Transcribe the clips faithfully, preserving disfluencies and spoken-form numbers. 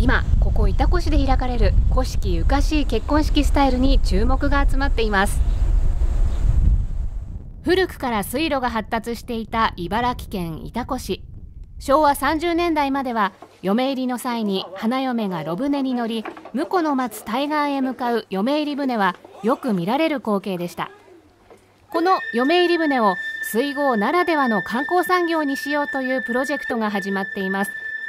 今ここ潮来市で開かれる古式ゆかしい結婚式スタイルに注目が集まっています。古くから水路が発達していた茨城県潮来市。しょうわさんじゅうねんだいまでは嫁入りの際に花嫁が炉船に乗り、婿の待つ対岸へ向かう嫁入り船はよく見られる光景でした。この嫁入り船を水郷ならではの観光産業にしようというプロジェクトが始まっています。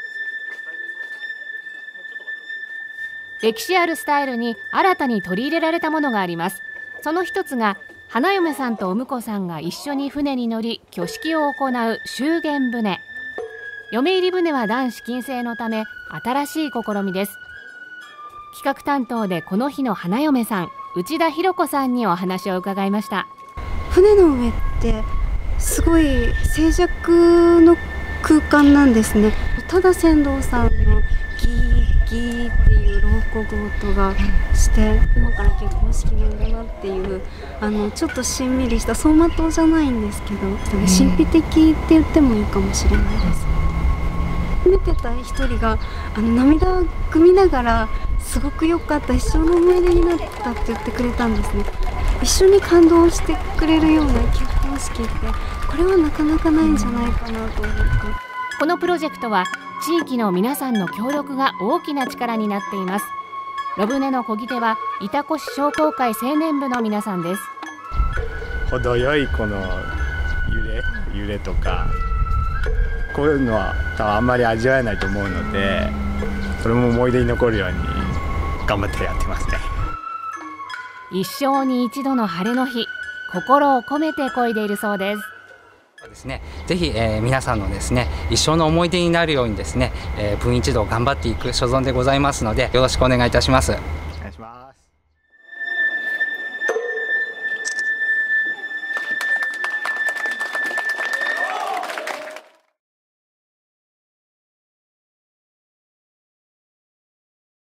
歴史あるスタイルに新たに取り入れられたものがあります。その一つが花嫁さんとお婿さんが一緒に船に乗り挙式を行う祝言船。嫁入り船は男子禁制のため新しい試みです。企画担当でこの日の花嫁さん内田博子さんにお話を伺いました。 船の上ってすごい静寂の空間なんですね。ただ船頭さんのギーギーっていう牢獄音がして今から結婚式なんだなっていうあのちょっとしんみりした走馬灯じゃないんですけど神秘的って言ってもいいかもしれないです。見てた一人があの涙ぐみながらすごく良かった、一生の思い出になったって言ってくれたんですね。一緒に感動してくれるような結婚式ってこれはなかなかないんじゃないかなと思って。 このプロジェクトは地域の皆さんの協力が大きな力になっています。炉船の漕ぎ手は潮来市商工会青年部の皆さんです。 程よいこの揺れ揺れとかこういうのは多分あんまり味わえないと思うので、それも思い出に残るように頑張ってやってますね。 一生に一度の晴れの日、心を込めて漕いでいるそうです。 そうですね、ぜひ、えー、皆さんのですね一生の思い出になるようにですね、えー、分一同頑張っていく所存でございますのでよろしくお願いいたします。